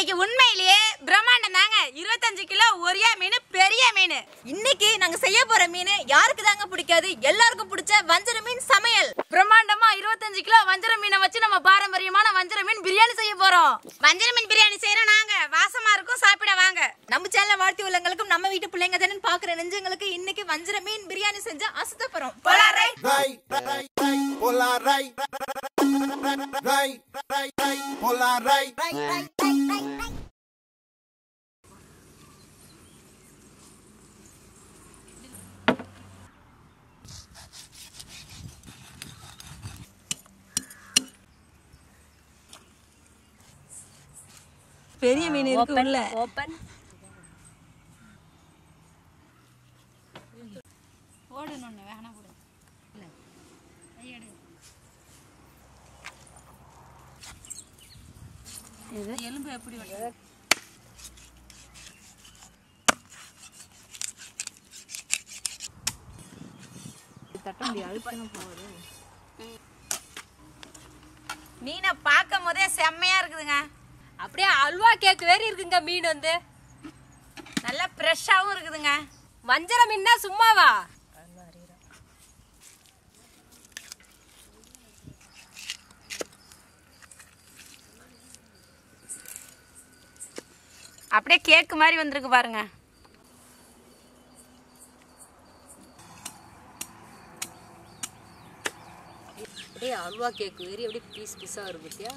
இன்னைக்கு உண்மையிலேயே பிரம்மாண்டம் தாங்க. 25 கிலோ ஒரே மீன், பெரிய மீன். இன்னைக்கு நாங்க செய்ய போற மீன் யாருக்கு தாங்க பிடிக்காது, எல்லாருக்கும் பிடிச்ச வஞ்சர மீன் சமையல். பிரம்மாண்டமா 25 கிலோ வஞ்சர மீனை வச்சு நம்ம பாரம்பரியமான வஞ்சர மீன் பிரியாணி செய்ய போறோம். வஞ்சர மீன் பிரியாணி செய்யறோம் நாங்க. வாசமா இருக்கும், சாப்பிட வாங்க. நம்ம சேனல் வாழ்த்தி உள்ளவங்களுக்கும் நம்ம வீட்டு பிள்ளைங்க தானே பாக்குற நெஞ்சங்களுக்கு இன்னைக்கு வஞ்சர மீன் பிரியாணி செஞ்சா அசத்த போறோம். பெரிய மீன் இருக்கு உள்ள. ஓபன் ஓடணும் வேணா போடு. இல்ல ஐயடு இது எலும்பு எப்படி வளருது? தட்டம்பி அழுத்தணும் போகுது. மீனை பார்க்கும் போதே செம்மையா இருக்குதுங்க. அப்படியே அல்வா கேக் வேற இருக்குங்க. மீன் வந்து நல்லா ஃப்ரெஷ்ஷாவும் இருக்குதுங்க. வஞ்சர மீன்னா சும்மாவா? அப்படியே கேக் மாதிரி வந்திருக்கு பாருங்க. அப்படியே அல்வா கேக் வேற அப்படியே பீஸ் பீஸா இருக்கு பத்தியா?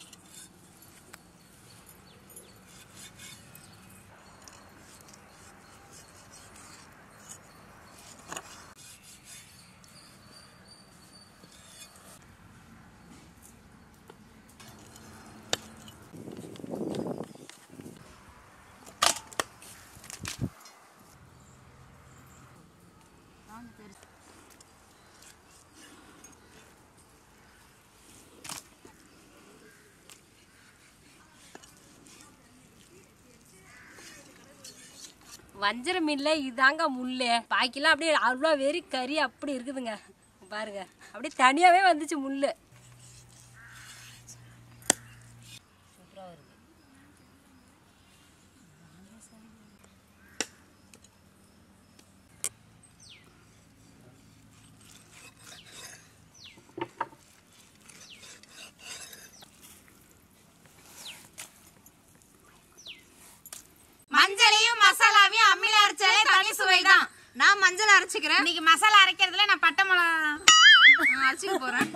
வஞ்சர மீன்ல இதாங்க முள்ளு. பாக்கிலாம் அப்படியே அவ்வளோ வெறி கறி அப்படி இருக்குதுங்க. பாருங்க அப்படியே தனியாவே வந்துச்சு முள்ளு. சூப்பரா இருக்கு. மஞ்சளையும் மசாலாவையும் அம்மில அரைச்சாலே தனி சுவைதான். நான் மஞ்சள் அரைச்சிக்கிறேன். இன்னைக்கு மசாலா அரைக்கிறதுல நான் பட்டை மிளகா அரைச்சிக்க போறேன்.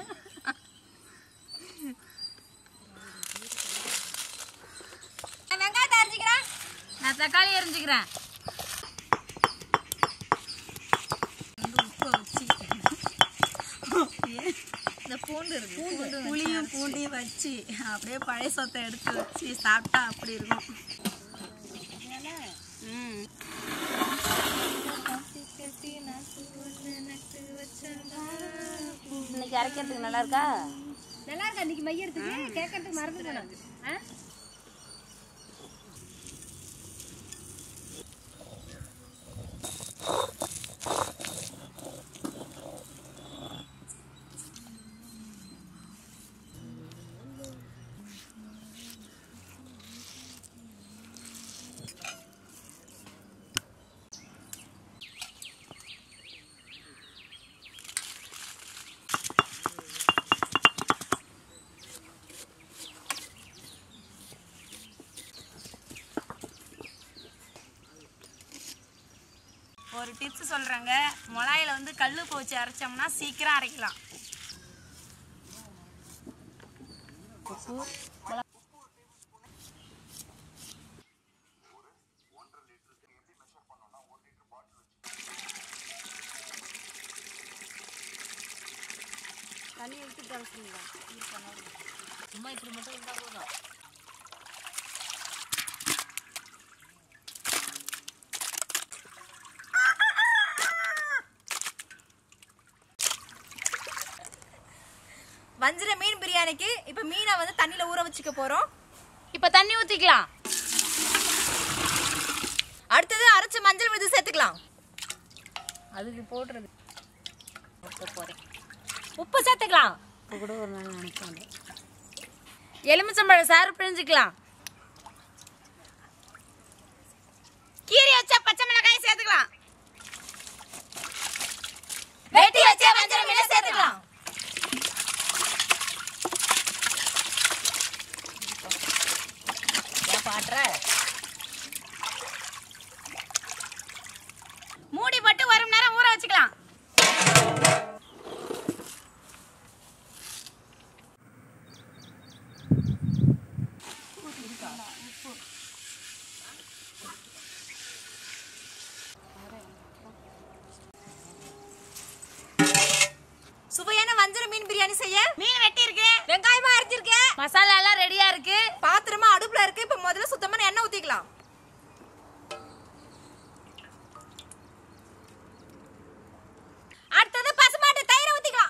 வெங்காயத்தை அரைச்சிக்கிறேன். நான் தக்காளி அரைஞ்சிக்கிறேன். இந்த பூண்டு இருக்கு, புளியும் பூண்டையும் வச்சு அப்படியே பழைய சொத்தை எடுத்து வச்சு சாப்பிட்டா அப்படி இருக்கும். இன்னைக்கு அரைக்கிறதுக்கு நல்லா இருக்கா? நல்லா இருக்கா? இன்னைக்கு மையறதுக்கு கேட்கறதுக்கு மறந்து போனாங்க. ஒரு டிப்ஸ் சொல்றேங்க. மிளகாயில வந்து கல்லுப்பு வச்சு அரைச்சோம்னா சீக்கிரம் அரைக்கலாம். தண்ணி எடுத்து தரச்சுங்களா? சும்மா இப்படி மட்டும் இருந்தா போதும். வஞ்சர மீன் பிரியாணிக்கு இப்ப மீனை வந்து தண்ணியில ஊற வச்சுக்க போறோம். இப்ப தண்ணி ஊத்திக்கலாம். அடுத்தது அரைச்ச மஞ்சள் விழுது சேர்த்துக்கலாம். அதுக்கு போடுறது போறேன். உப்பு சேர்த்துக்கலாம். எலுமிச்சம்பழம் சாறு பிழிஞ்சுக்கலாம். கீரி வச்ச பச்சை மிளகாய் சேர்த்துக்கலாம். வெட்டி வச்ச வஞ்சரம் மீனை சேர்த்துக்கலாம். மூடி போட்டு 1 மணி நேரம் ஊற வச்சுக்கலாம். சுவையான வஞ்சர மீன் பிரியாணி செய்ய மீன் வெட்டி இருக்கு, வெங்காயமா அரைச்சிருக்கு, மசாலா எல்லாம் ரெடியா இருக்கு, பாத்திரமா அடுப்புல இருக்கு. இப்ப முதல்ல சுத்தமான எண்ணெய் ஊத்திக்கலாம். அடுத்தது பசுமாட்டு தயிர் ஊத்திக்கலாம்.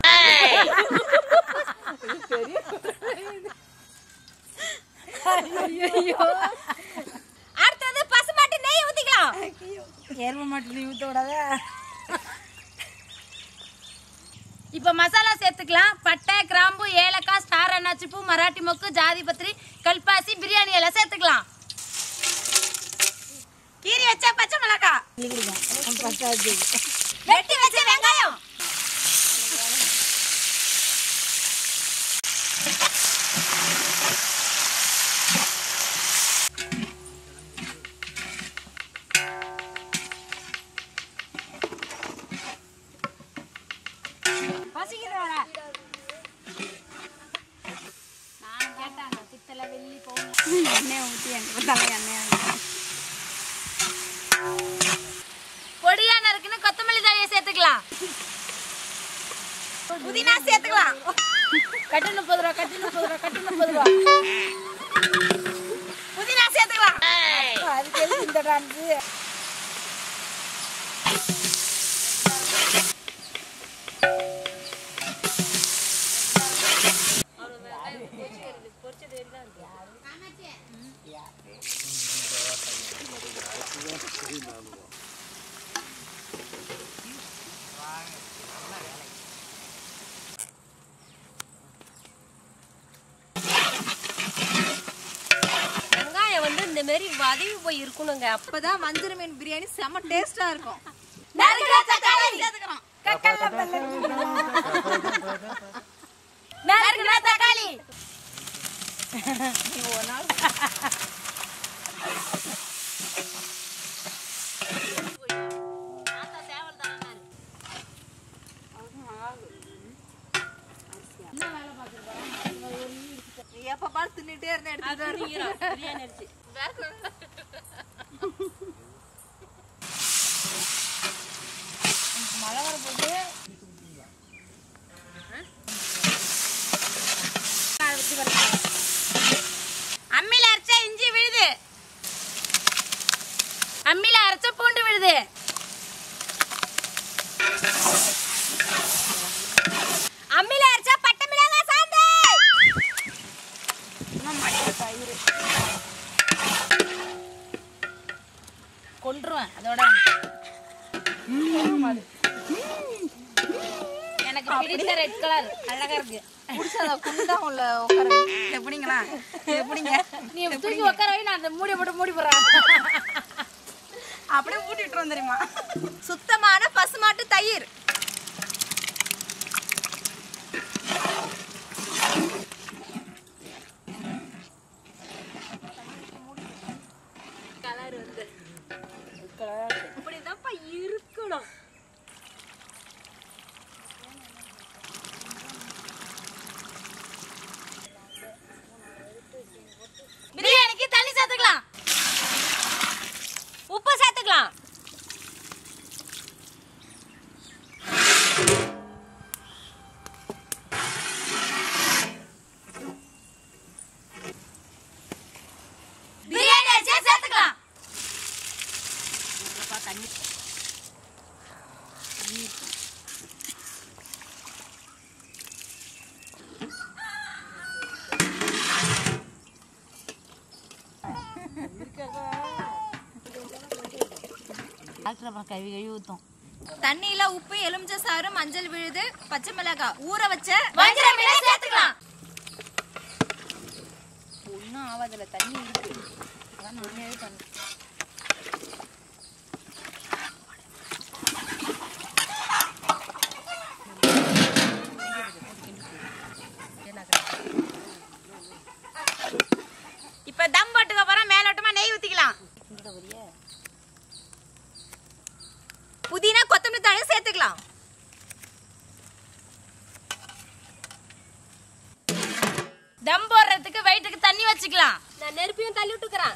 அடுத்தது பசுமாட்டு நெய் ஊத்திக்கலாம். எருமை மாட்டு நெய் ஊத்த விடாத. இப்ப மசாலா சேர்த்துக்கலாம். பட்டை, கிராம்பு, ஏலக்காய், ஸ்டார் அன்னாச்சி பூ, மராட்டி மொக்கு, ஜாதி பத்திரி, கல்பாசி, பிரியாணி எல்லாம் சேர்த்துக்கலாம். கீரி வச்ச பச்சை மிளகாய், வெட்டி வச்ச வெங்காயம், பொடியா நறுக்குன்னு கொத்தமல்லி தழையை சேர்த்துக்கலாம். புதினா சேர்த்துக்கலாம். கட்டு 30 ரூபா, கட்டு 30 ரூபா, கட்டு 30 ரூபா. புதினா சேர்த்துக்கலாம். வெங்காயம் வந்து இந்த மாதிரி வதவி போய் இருக்கணுங்க. அப்பதான் வஞ்சர மீன் பிரியாணி செம டேஸ்டா இருக்கும். நறுக்குன தக்காளி சேர்த்துக்கிறோம். நறுக்குன தக்காளி. எப்ப பாரு தின்னுட்டே இருந்தேன் எடுத்துட்டு பிரியாணி அரிசி மழை வர போது அம்மில அரைச்ச இஞ்சி விழுது, அம்மில அரைச்ச பூண்டு விழுது, அம்மில அரைச்சா பட்டை மிளகாய் சாந்து கொன்றுவேன் அதோட. எனக்கு பிடித்த ரெட் கலர் அழகா இருக்கு. புடிச்சத குண்டா உள்ள உட்கார எப்படிங்களா எப்படிங்க நீ தூக்கி உட்கார வை, நான் அந்த மூடி போட்டு மூடி போடுறேன். அப்படியே ஊட்டிட்டு தெரியுமா. சுத்தமான பசுமாட்டு தயிர், கலர் வந்து இப்படிதான்ப்பா இருக்கணும். பிரியாணிக்கு தண்ணி சேர்த்துக்கலாம், உப்பு சேர்த்துக்கலாம். பிரியாணி அரிசியை சேர்த்துக்கலாம். கழுவி கழுவி ஊத்தும். தண்ணியில உப்பு, எலுமிச்சை சாறு, மஞ்சள் விழுது, பச்சை மிளகாய், ஊற வச்ச வஞ்சர மீனை சேர்த்துக்கலாம். ஒன்னும் ஆவாதுல, தண்ணி இருக்கு. அதான் நுண்ணியாவே பண்ணு. போட்டுக்க போறோம். மேலோட்டமா நெய் ஊத்திக்கலாம். புதினா கொத்தமல்லி தழை சேர்த்துக்கலாம். தம் போடுறதுக்கு வயிற்றுக்கு தண்ணி வச்சுக்கலாம். நான் நெருப்பையும் தள்ளி விட்டுக்கிறேன்.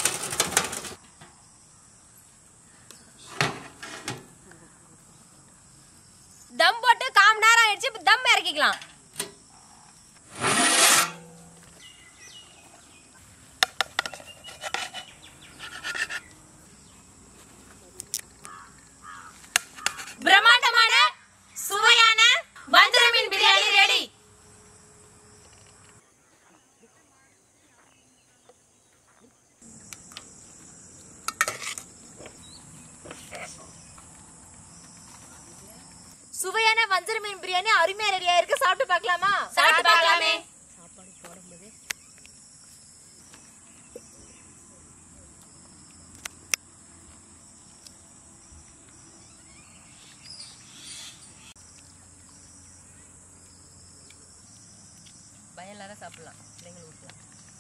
தம் போட்டு 1/4 மணி நேரம் ஆயிடுச்சு. இப்ப தம் இறக்கிக்கலாம். பிரம்மாண்டமான சுவையான வஞ்சர மீன் பிரியாணி ரெடி. சுவையான வஞ்சர மீன் பிரியாணி அருமையா ரெடியா இருக்கு. சாப்பிட்டு பார்க்கலாமா? சாப்பிட்டு பார்க்கலாமே. பயலார சாப்பிடலாம். பிள்ளைங்களுக்கு ஊட்டலாம்.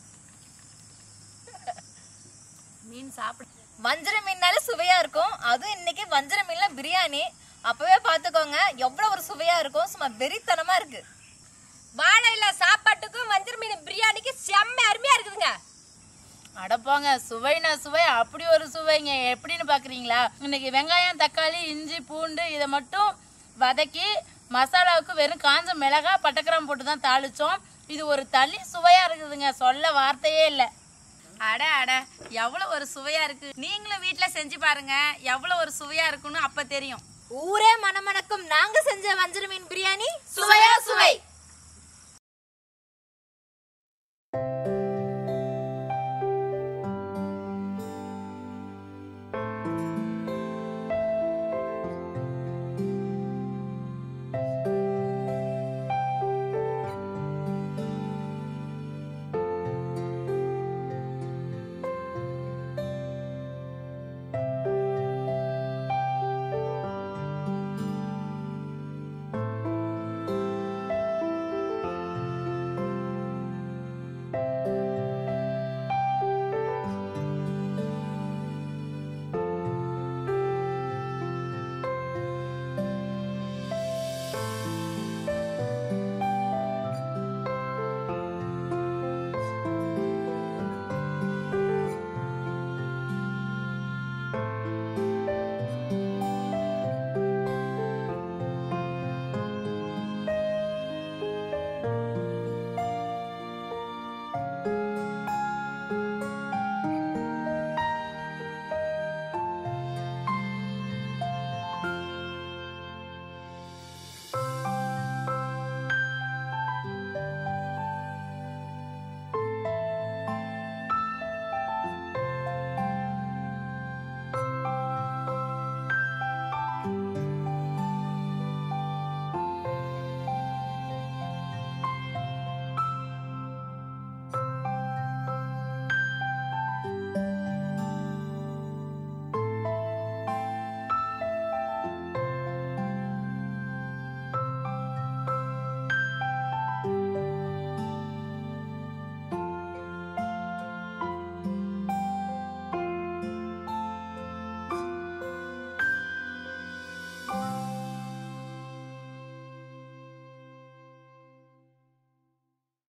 மீன் சாப்பிடு. வஞ்சர மீன்னால சுவையா இருக்கும். அதுவும் இன்னைக்கு வஞ்சர மீன்ல பிரியாணி. அப்பவே பாத்துக்கோங்க எவ்வளவு ஒரு சுவையா இருக்கும். சும்மா வெறித்தனமா இருக்கு. வாழையில சாப்பாட்டுக்கும் வஞ்சர மீன் பிரியாணிக்கு செம்ம அருமையா இருக்குதுங்க. அடப்பாங்க, சுவைனா சுவை, அப்படி ஒரு சுவைங்க. எப்படின்னு பாக்குறீங்களா? இன்னைக்கு வெங்காயம், தக்காளி, இஞ்சி, பூண்டு இதை மட்டும் வதக்கி மசாலாவுக்கு வெறும் காஞ்ச மிளகா, பட்டைக்கிராம்பு போட்டு தான் தாளிச்சோம். இது ஒரு தனி சுவையா இருக்குதுங்க. சொல்ல வார்த்தையே இல்லை. அட அட, எவ்வளவு ஒரு சுவையா இருக்கு. நீங்களும் வீட்டுல செஞ்சு பாருங்க, எவ்வளவு ஒரு சுவையா இருக்குன்னு அப்ப தெரியும். ஊரே மணமணக்கும் நாங்க செஞ்ச வஞ்சர மீன் பிரியாணி சுவையா சுவை.